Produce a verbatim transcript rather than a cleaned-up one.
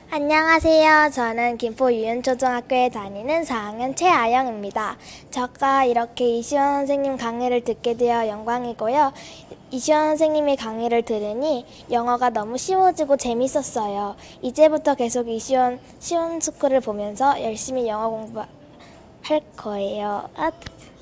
안녕하세요. 저는 김포 유연초등학교에 다니는 사 학년 최아영입니다. 저가 이렇게 이시원 선생님 강의를 듣게 되어 영광이고요. 이시원 선생님의 강의를 들으니 영어가 너무 쉬워지고 재밌었어요. 이제부터 계속 이시원 시원스쿨을 보면서 열심히 영어 공부할 거예요. 아,